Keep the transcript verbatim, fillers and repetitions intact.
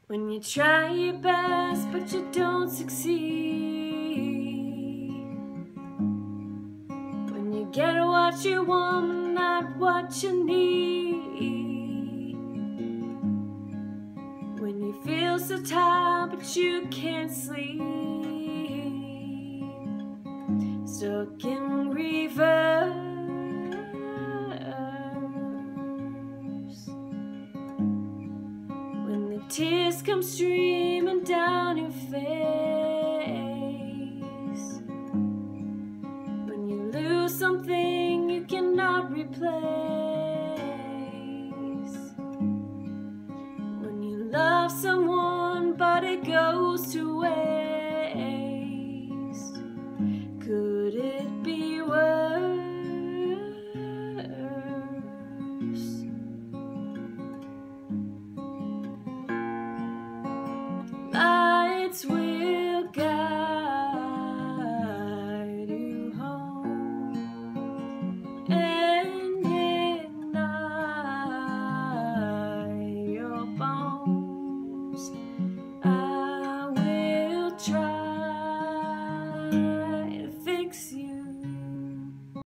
When you try your best but you don't succeed, when you get what you want but not what you need, when you feel so tired but you can't sleep, stuck in reverse. When the tears come streaming down your face, when you lose something you cannot replace, when you love someone but it goes to waste.